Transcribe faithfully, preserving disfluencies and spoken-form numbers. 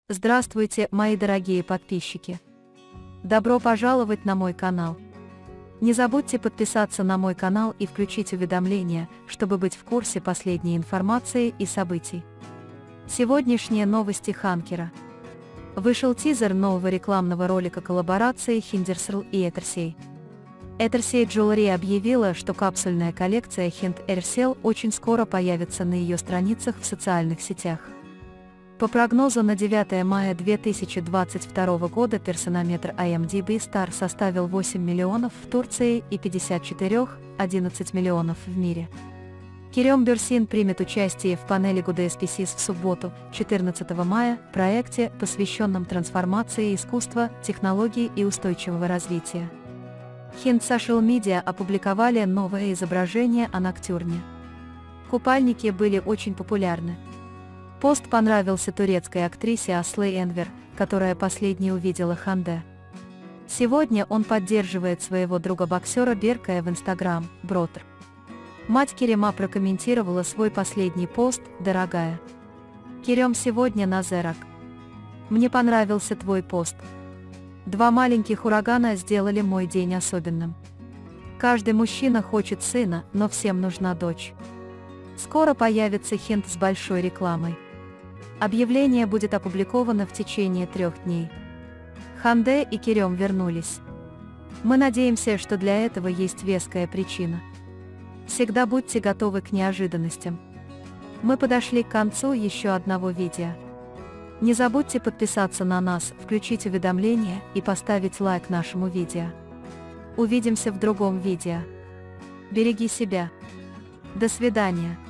Здравствуйте, мои дорогие подписчики! Добро пожаловать на мой канал. Не забудьте подписаться на мой канал и включить уведомления, чтобы быть в курсе последней информации и событий. Сегодняшние новости Ханкера. Вышел тизер нового рекламного ролика коллаборации Хиндерсрл и Этерсей. Этерсей Jewelry объявила, что капсульная коллекция Hind Ersel очень скоро появится на ее страницах в социальных сетях. По прогнозу на девятое мая две тысячи двадцать второго года персонометр ай эм ди би Star составил восемь миллионов в Турции и пятьдесят четыре целых одиннадцать десятых миллионов в мире. Керем Бюрсин примет участие в панели Good Species в субботу, четырнадцатого мая, в проекте, посвященном трансформации искусства, технологий и устойчивого развития. Hind Social Media опубликовали новое изображение о ноктюрне. Купальники были очень популярны. Пост понравился турецкой актрисе Аслey Enver, которая последней увидела Ханде. Сегодня он поддерживает своего друга-боксера Беркая в Instagram, Бротер. Мать Керема прокомментировала свой последний пост: «Дорогая Керем, сегодня на Зерак. Мне понравился твой пост. Два маленьких урагана сделали мой день особенным. Каждый мужчина хочет сына, но всем нужна дочь. Скоро появится Hind с большой рекламой. Объявление будет опубликовано в течение трех дней. Ханде и Керем вернулись. Мы надеемся, что для этого есть веская причина. Всегда будьте готовы к неожиданностям. Мы подошли к концу еще одного видео. Не забудьте подписаться на нас, включить уведомления и поставить лайк нашему видео. Увидимся в другом видео. Береги себя. До свидания.